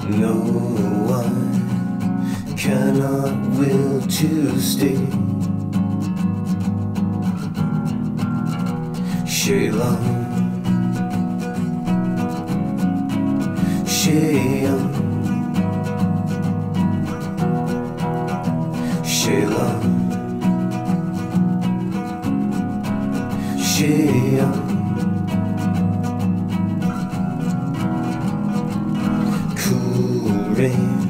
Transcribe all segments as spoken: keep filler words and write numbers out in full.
No, I cannot will to stay. Shay long, Shay young, Shay long, Shay young. Cool rain,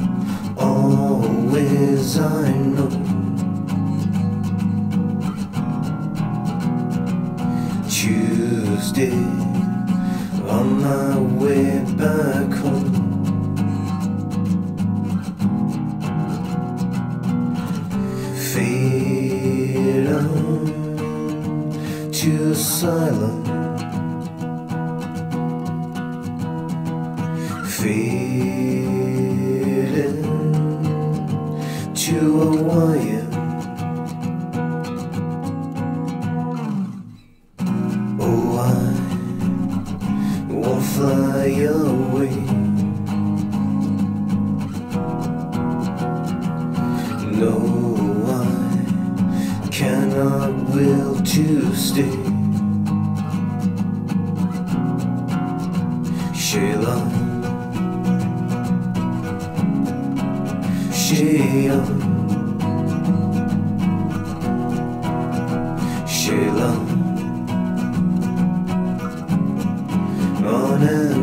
always I know. Tuesday, on my way back home. Fade on to silence. Fading to a wire. Oh, I won't fly away. No, I cannot will to stay. Shay long, Shay young, Shay long, on and